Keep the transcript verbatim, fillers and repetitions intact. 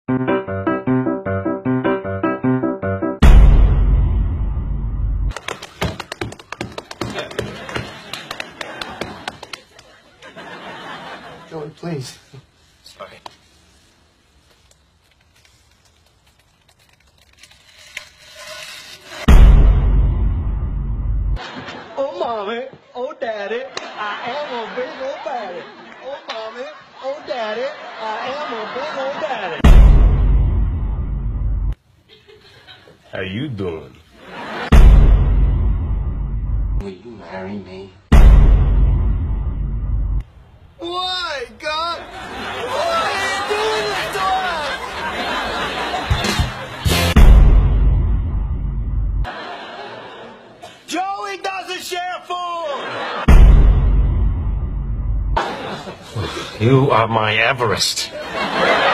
Joey, please. Sorry. Oh, mommy. Oh, daddy. I am a big old daddy. Oh, mommy. Oh, daddy. I am a big old daddy. How you doing? Will you marry me? Why, God? Why are you doing this to us? Joey doesn't share food! You are my Everest.